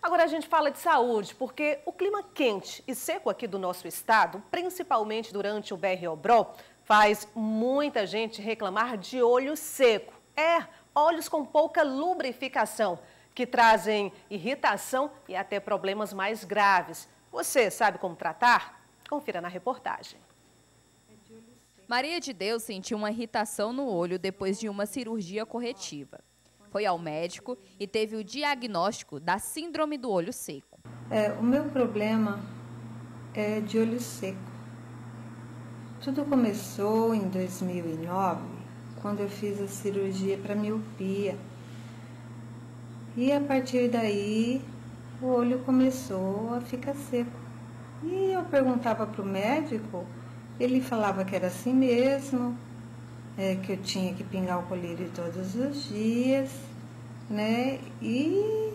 Agora a gente fala de saúde, porque o clima quente e seco aqui do nosso estado, principalmente durante o BR-Obró, faz muita gente reclamar de olho seco. Olhos com pouca lubrificação, que trazem irritação e até problemas mais graves. Você sabe como tratar? Confira na reportagem. Maria de Deus sentiu uma irritação no olho depois de uma cirurgia corretiva. Foi ao médico e teve o diagnóstico da síndrome do olho seco. O meu problema é de olho seco. Tudo começou em 2009, quando eu fiz a cirurgia para miopia. E a partir daí, o olho começou a ficar seco. E eu perguntava para o médico, ele falava que era assim mesmo, que eu tinha que pingar o colírio todos os dias, né? E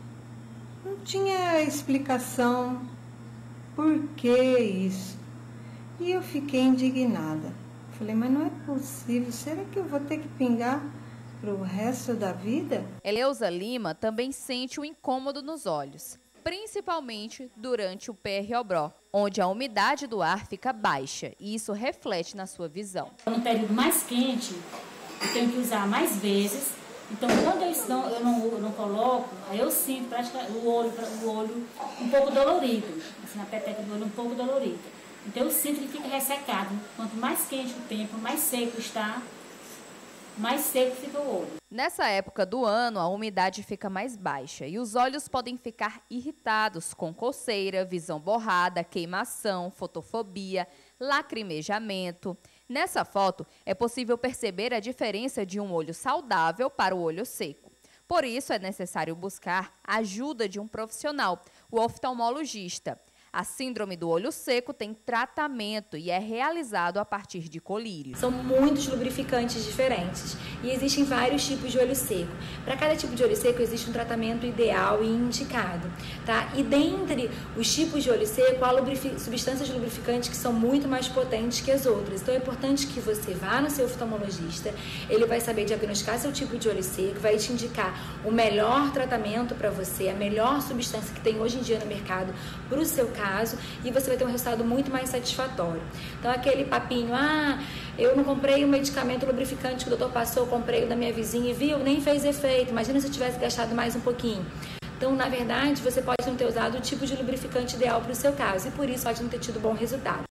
não tinha explicação por que isso. E eu fiquei indignada. Falei, mas não é possível, será que eu vou ter que pingar para o resto da vida? Eleusa Lima também sente o incômodo nos olhos, principalmente durante o BR-Obró, onde a umidade do ar fica baixa e isso reflete na sua visão. No período mais quente, eu tenho que usar mais vezes, então quando eu não coloco, aí eu sinto praticamente o olho um pouco dolorido, assim, a peteca do olho um pouco dolorida. Então eu sinto que fica ressecado. Quanto mais quente o tempo, mais seco está, mais seco fica o olho. Nessa época do ano, a umidade fica mais baixa e os olhos podem ficar irritados com coceira, visão borrada, queimação, fotofobia, lacrimejamento. Nessa foto, é possível perceber a diferença de um olho saudável para o olho seco. Por isso, é necessário buscar a ajuda de um profissional, o oftalmologista. A síndrome do olho seco tem tratamento e é realizado a partir de colírios. São muitos lubrificantes diferentes e existem vários tipos de olho seco. Para cada tipo de olho seco existe um tratamento ideal e indicado, tá? E dentre os tipos de olho seco há substâncias lubrificantes que são muito mais potentes que as outras. Então é importante que você vá no seu oftalmologista, ele vai saber diagnosticar seu tipo de olho seco, vai te indicar o melhor tratamento para você, a melhor substância que tem hoje em dia no mercado para o seu caso, e você vai ter um resultado muito mais satisfatório. Então aquele papinho, eu não comprei o medicamento lubrificante que o doutor passou, comprei o da minha vizinha e viu, nem fez efeito, imagina se eu tivesse gastado mais um pouquinho. Então, na verdade, você pode não ter usado o tipo de lubrificante ideal para o seu caso e por isso pode não ter tido bom resultado.